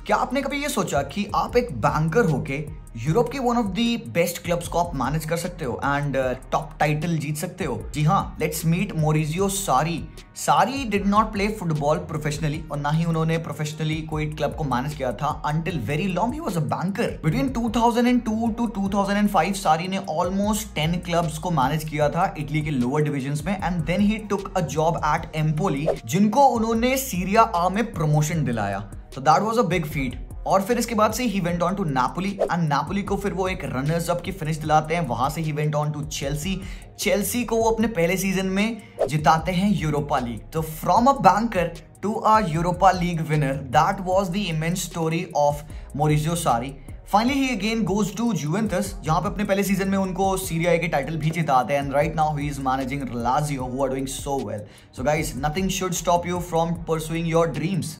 क्या आपने कभी ये सोचा कि आप एक बैंकर होके यूरोप के one of the best clubs को आप मैनेज कर सकते हो एंड टॉप टाइटल जीत सकते हो? जी हाँ, let's meet Maurizio Sarri. Sarri did not play football professionally और ना ही उन्होंने प्रोफेशनली कोई क्लब को मैनेज किया था until very long he was a banker. Between 2002 to 2005 Sarri ने ऑलमोस्ट 10 क्लब्स को मैनेज किया था इटली के लोअर डिविजन्स में and then he took a job at Empoli, जिनको उन्होंने सीरिया आ में प्रमोशन दिलाया। तो that was a big feat. और फिर इसके बाद से he went on to Napoli and Napoli को फिर वो एक रनर्स अप की फिनिश दिलाते हैं। वहां से he went on to Chelsea को वो अपने पहले सीजन में जिताते हैं यूरोपा लीग। तो from a banker to a Europa League winner, that was the immense story of Maurizio Sarri. Finally he again goes to Juventus, जहां पे अपने पहले सीजन में उनको सीरिया के टाइटल भी जिताते हैं and right now he is managing Lazio who are doing so well. So guys, nothing should stop you from pursuing your dreams.